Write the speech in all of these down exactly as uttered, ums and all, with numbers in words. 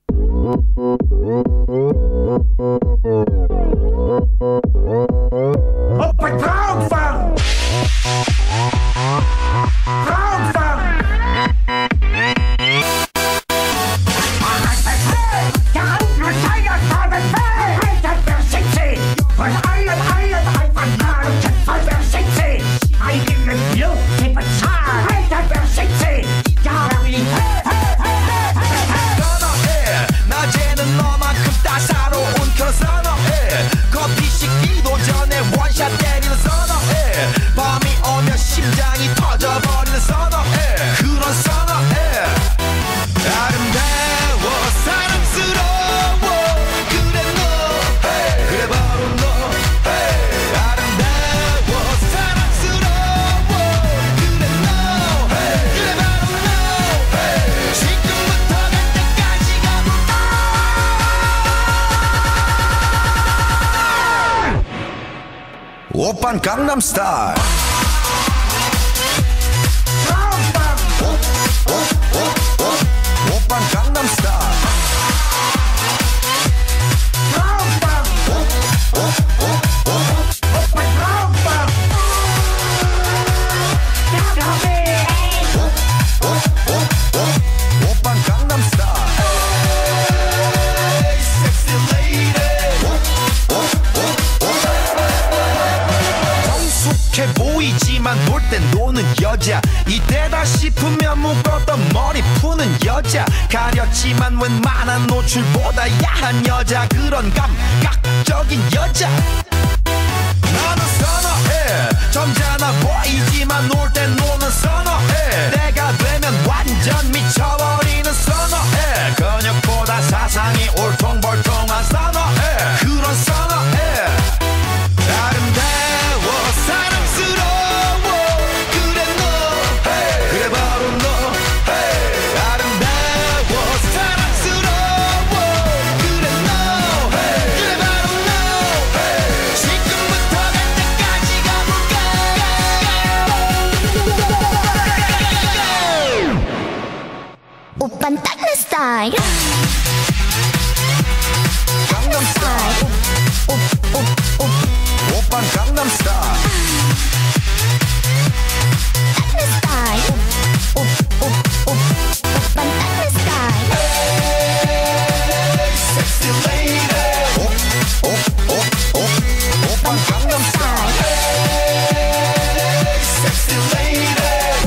오빤 크라우드팡 크라우드팡 낮에는 너만큼 따사로운 그런 선어해 커피 식기도 전에 원샷 때리는 선어해 밤이 오면 심장이 터져버리는 선어해 그런 선어해 아름다워 사랑스러워 그래 너 그래 바로 너 아름다워 사랑스러워 그래 너 그래 바로 너 지금부터 갈 때까지 가볼까 오빤 강남스타일 오빤 강남스타일 오빤 강남스타일 섹시 레이디 성숙해 보이지만 놀 땐 노는 여자 이때다 싶으면 묶었던 머리 푸는 여자 가렸지만 웬만한 노출보다 야한 여자 그런 감각적인 여자 나는 선어해 점잖아 보이지만 놀 땐 노는 선어해 내가 되면 완전 미쳐버리는 선어해 근육보다 사상이 올통벌통한 선어해 그런 선어해 아름다워 사랑스러워 그래 너 그래 바로 너 아름다워 사랑스러워 그래 너 그래 바로 너 지금부터 갈 때까지 가볼까 오빤 딱 내 스타일 강남스타일 오빤 강남스타일 딱 내 스타일 오빤 딱 내 스타일 섹시 레이디 오빤 강남스타일 섹시 레이디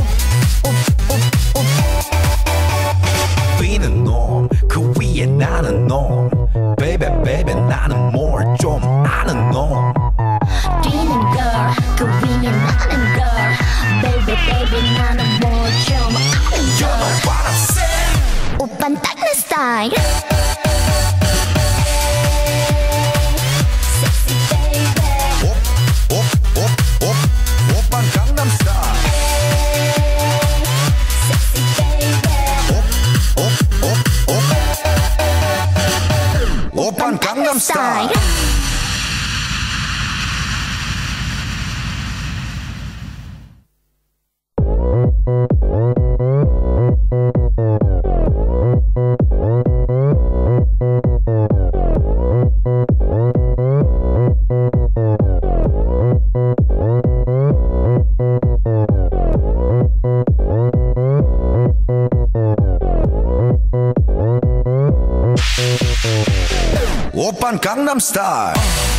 B는 놈, 그 위에 나는 놈 Baby baby 나는 뭘 좀 아는 놈 뛰는 girl 그 위에 나는 girl baby baby 나는 뭘 좀 아는 You know girl what I'm saying 오빤 딱 내 스타일 sexy baby 오, 오, 오, 오, 오빤 강남스타일 sexy baby 오, 오, 오, 오빤 강남스타일 오빤 강남스타일